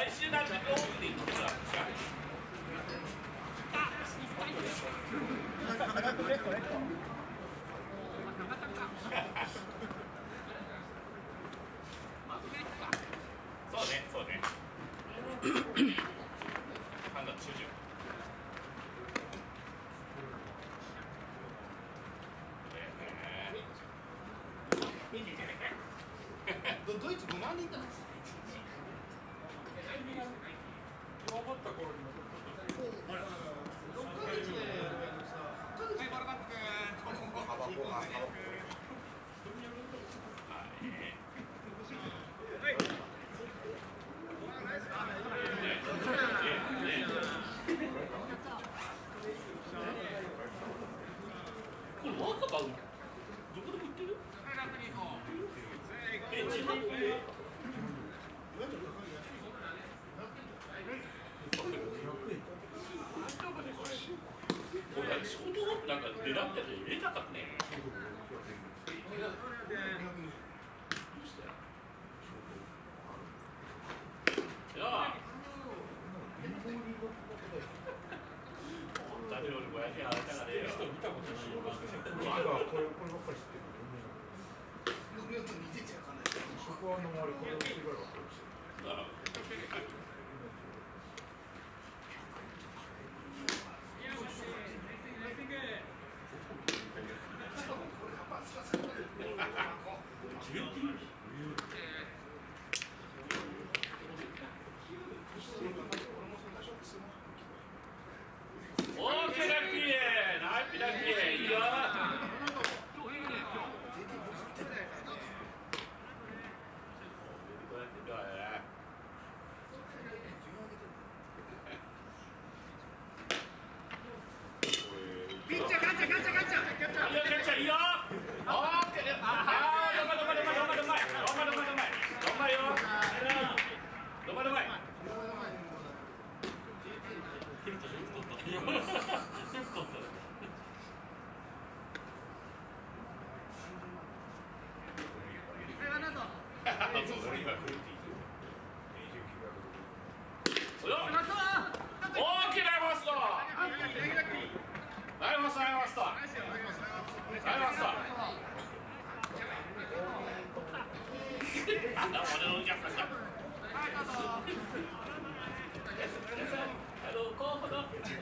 集団的に多くていいんですか。そうね、そうね。3月中旬。 ドイツ5万人いたんです。 弱まった頃には 6ヶ月でこれ若葉どこでも売ってる？自販機で。これショートホープなんか狙ってて入れたかったね。じゃあ誰よりもやり払ったからねえよ。 見たことないよ。こればっかり知ってる。そこは飲まれこれをしてからばっかり知ってる。 オーケーラッキー、ナイスラッキー、いいよ。 ピッチャー、ガチャ、ガチャ、ガチャ、ガチャ。 いいよ、キャッチャーいいよ。オーケー、ああ、どまどまどまどまどまい、どまどまどまい、どまいよ。どまどまい。大きなファースト。ナイファースト、ナイファースト。ナイファースト。俺のお客さんだ。候補の大塚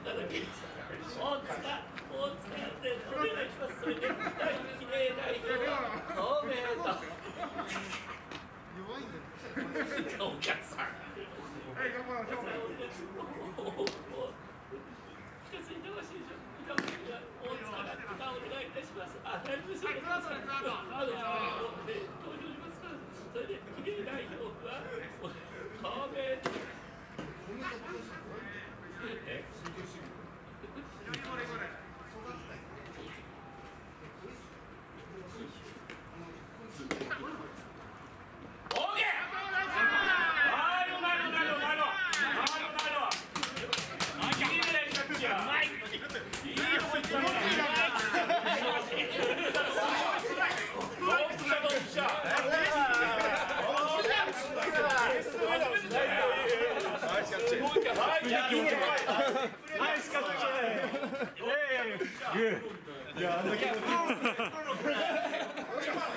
でお願いします。それで大比例代表は公明党。 弱いんだよ。 お客さん。 はい、頑張りましょう。 近づいてほしいでしょ。大塚がお願いいたします。あ、大丈夫です。投票しますから。それで比例代表は公明党。 いや、あんだけ